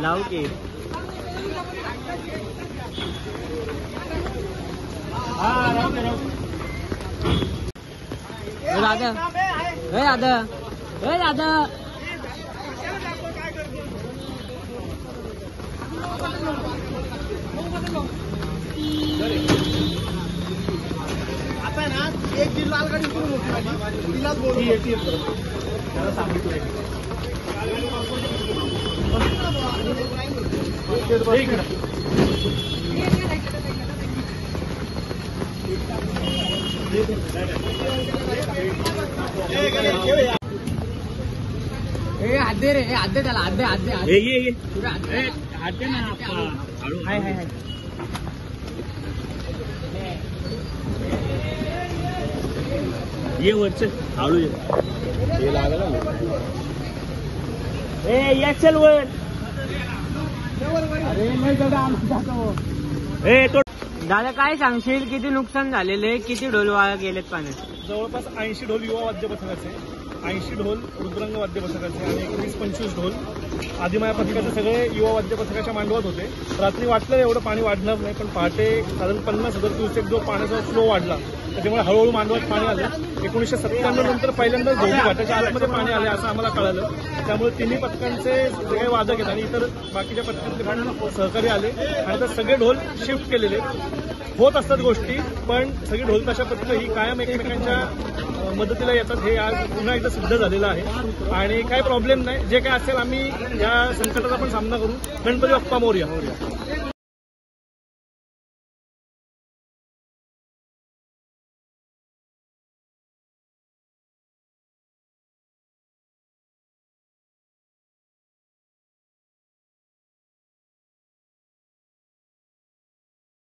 लावू की दादा दादा दादा आता ना एक जी लाल गाडी सुरू होती तिलाच बोलू त्याला सांगितलं आधे रे आधे त्याला आधे आधे आते ना हाय हाय हाय ये वरच हळू ये लागलं या चल वर अरे नाही दादा काय सांगशील किती नुकसान झालेले किती ढोल वाया गेलेत पाण्यात जवळपास 80 ढोल युवा वाद्य पथकाचे 80 ढोल रुद्रांग वाद्य पथकाचे आणि 20-25 ढोल आदिमाया पथकाचे सगळे युवा वाद्य पथकाच्या मांडवात होते. रात्री वाटलं एवढं पाणी वाढणार नाही पण पहाटे साधारण 50,000 क्युसेक जो पाण्याचा फ्लो वाढला त्याच्यामुळे हळूहळू मांडवात पाणी आलं. 1997 नंतर पहिल्यांदाच धोबी घाटाच्या आतमध्ये पाणी आले असं आम्हाला कळालं. त्यामुळे तिन्ही पथकांचे जे काही वादक आहेत आणि इतर बाकीच्या पथकांचे पण सहकारी आले आणि तर सगळे ढोल शिफ्ट केलेले होत असतात गोष्टी पण सगळी ढोल ताशा पथकं ही कायम एकमेकांच्या मदतीला येतात हे आज पुन्हा एकदा सिद्ध झालेलं आहे आणि काही प्रॉब्लेम नाही. जे काय असेल आम्ही या संकटाचा पण सामना करू. गणपती बाप्पा मोरया.